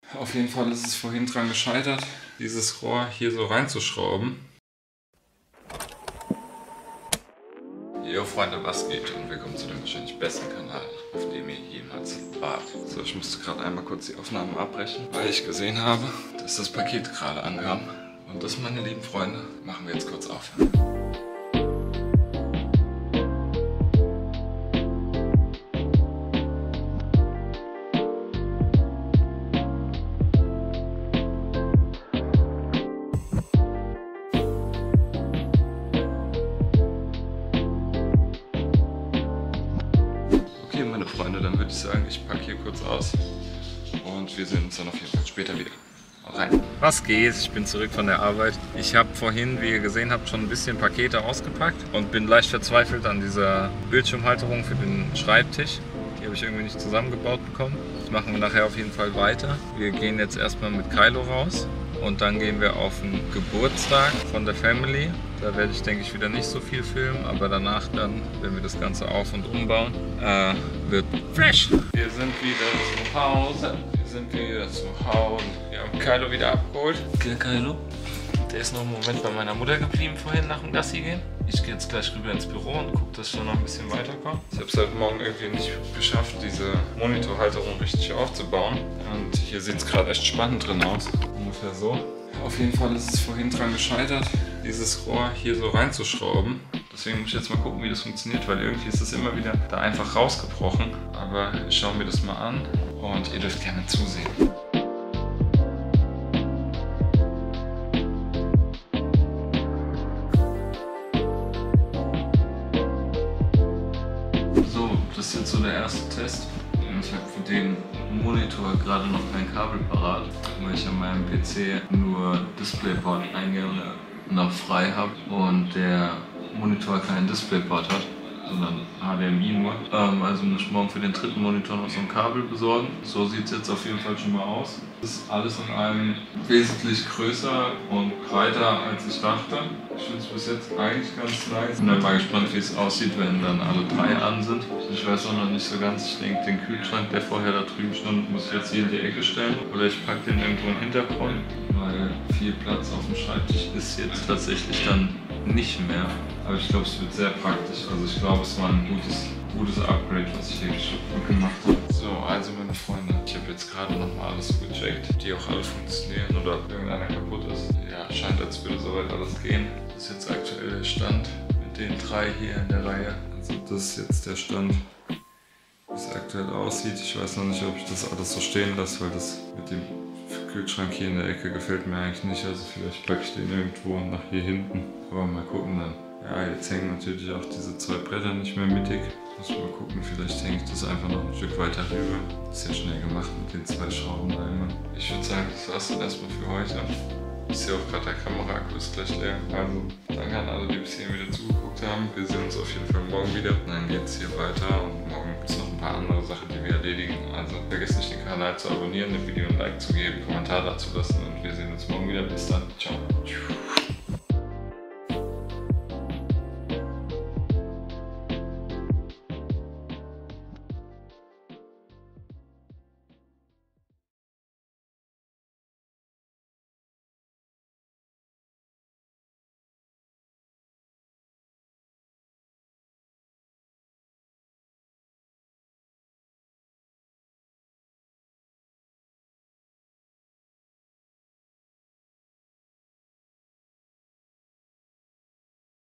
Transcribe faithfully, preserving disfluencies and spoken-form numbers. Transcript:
Auf jeden Fall ist es vorhin dran gescheitert, dieses Rohr hier so reinzuschrauben. Jo Freunde, was geht? Und willkommen zu dem wahrscheinlich besten Kanal, auf dem ihr jemals wart. So, ich musste gerade einmal kurz die Aufnahmen abbrechen, weil ich gesehen habe, dass das Paket gerade ankam. Und das, meine lieben Freunde, machen wir jetzt kurz auf. Okay, meine Freunde, dann würde ich sagen, ich packe hier kurz aus und wir sehen uns dann auf jeden Fall später wieder. Rein. Was geht? Ich bin zurück von der Arbeit. Ich habe vorhin, wie ihr gesehen habt, schon ein bisschen Pakete ausgepackt und bin leicht verzweifelt an dieser Bildschirmhalterung für den Schreibtisch. Die habe ich irgendwie nicht zusammengebaut bekommen. Das machen wir nachher auf jeden Fall weiter. Wir gehen jetzt erstmal mit Kylo raus und dann gehen wir auf den Geburtstag von der Family. Da werde ich, denke ich, wieder nicht so viel filmen, aber danach dann, wenn wir das Ganze auf- und umbauen, äh, wird fresh. Wir sind wieder zu Hause. Wir sind wieder zu Hause. Wir haben Kylo wieder abgeholt. Okay, Kylo. Der ist noch einen Moment bei meiner Mutter geblieben vorhin nach dem Gassi gehen. Ich gehe jetzt gleich rüber ins Büro und gucke, dass ich noch ein bisschen weiterkomme. Ich habe es heute Morgen irgendwie nicht geschafft, diese Monitorhalterung richtig aufzubauen. Und hier sieht es gerade echt spannend drin aus. Ungefähr so. Auf jeden Fall ist es vorhin dran gescheitert, dieses Rohr hier so reinzuschrauben. Deswegen muss ich jetzt mal gucken, wie das funktioniert, weil irgendwie ist es immer wieder da einfach rausgebrochen. Aber ich schaue mir das mal an und ihr dürft gerne zusehen. So, das ist jetzt so der erste Test. Ich habe für den Monitor gerade noch kein Kabel parat, weil ich an meinem P C nur DisplayPort-Eingänge noch frei habe und der Monitor keinen DisplayPort hat, sondern H D M I nur. Ähm, also muss ich morgen für den dritten Monitor noch so ein Kabel besorgen. So sieht es jetzt auf jeden Fall schon mal aus. Das ist alles in allem wesentlich größer und breiter als ich dachte. Ich finde es bis jetzt eigentlich ganz nice. Ich bin dann mal gespannt, wie es aussieht, wenn dann alle drei an sind. Ich weiß auch noch nicht so ganz. Ich denke, den Kühlschrank, der vorher da drüben stand, muss ich jetzt hier in die Ecke stellen. Oder ich packe den irgendwo im Hintergrund, weil viel Platz auf dem Schreibtisch ist jetzt tatsächlich dann nicht mehr. Aber ich glaube, es wird sehr praktisch. Also ich glaube, es war ein gutes, gutes Upgrade, was ich hier gemacht habe. So, also meine Freunde, ich habe jetzt gerade nochmal alles so gecheckt, die auch alle funktionieren oder ob irgendeiner kaputt ist. Ja, scheint, als würde soweit alles gehen. Das ist jetzt aktuell der Stand mit den drei hier in der Reihe. Also das ist jetzt der Stand, wie es aktuell aussieht. Ich weiß noch nicht, ob ich das alles so stehen lasse, weil das mit dem Kühlschrank hier in der Ecke gefällt mir eigentlich nicht. Also vielleicht packe ich den irgendwo nach hier hinten. Aber mal gucken dann. Ja, jetzt hängen natürlich auch diese zwei Bretter nicht mehr mittig. Muss mal gucken, vielleicht hänge ich das einfach noch ein Stück weiter rüber. Das ist ja schnell gemacht mit den zwei Schrauben da immer. Ich würde sagen, das war's dann erstmal für heute. Ich sehe auch gerade, der Kameraakku ist gleich leer. Also danke an alle, die bis hierhin wieder zugeguckt haben. Wir sehen uns auf jeden Fall morgen wieder. Dann geht's hier weiter und morgen gibt es noch ein paar andere Sachen, die wir erledigen. Also vergesst nicht, den Kanal zu abonnieren, dem Video ein Like zu geben, einen Kommentar dazu lassen und wir sehen uns morgen wieder. Bis dann. Ciao.